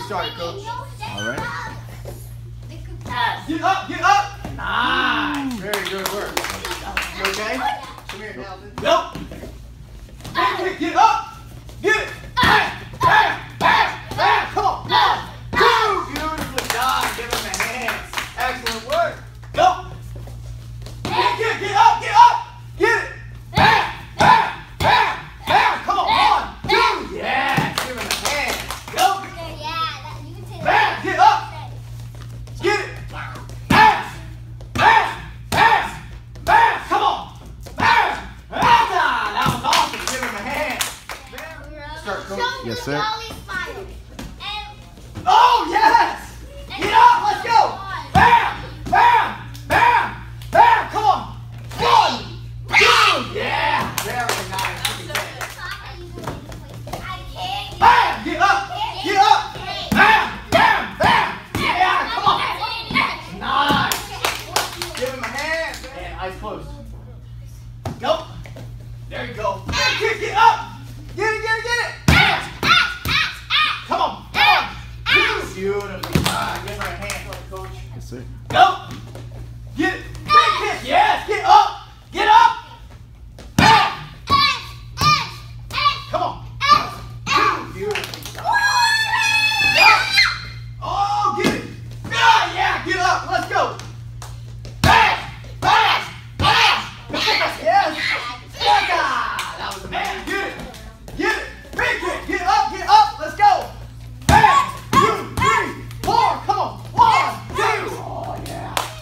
started, Coach. All right. Get up, get up. Nice. Very good work. You okay? Come here, Nelson. Go. Get up. Get it. Bam, bam, bam, bam. Come on. 1, 2. Beautiful job. Give him a hand. Excellent work. Go. Get up, get up. Get it. Bam, bam, bam, bam. Come on. 1, 2. Yeah. Give him a hand. Go. Bam, get up. Get it. Bam, bam, bam, bam. Come on. Bam. That was awesome. Give him a hand. Start, Coach. Yes, sir. Oh, yes. Get up. Let's go. Bam, bam, bam, bam. Come on. 1, 2. Yeah. Very nice. Bam. Get up. Get up. Bam, bam, bam. Yeah. Come on. Nice. Give him a hand. And eyes closed. Go. There you go.